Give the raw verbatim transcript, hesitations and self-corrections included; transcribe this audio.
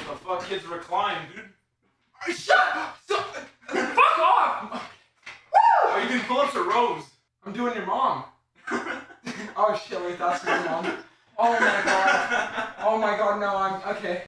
The fuck, kids recline, dude. Shut up! So, fuck off! Woo! Are you doing pull-ups or rows? I'm doing your mom. Oh shit, wait, that's my mom. Oh my god. Oh my god, no, I'm okay.